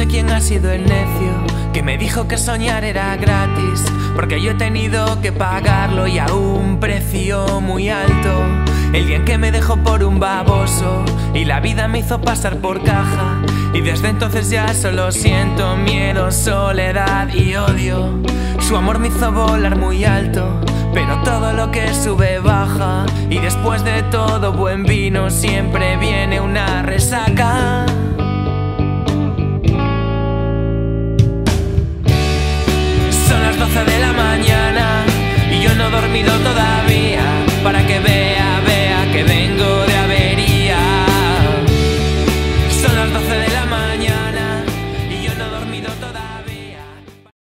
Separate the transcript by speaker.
Speaker 1: sé quién ha sido el necio que me dijo que soñar era gratis, porque yo he tenido que pagarlo y a un precio muy alto. El día en que me dejó por un baboso y la vida me hizo pasar por caja, y desde entonces ya solo siento miedo, soledad y odio. Su amor me hizo volar muy alto, pero todo lo que sube baja, y después de todo buen vino siempre viene una resaca.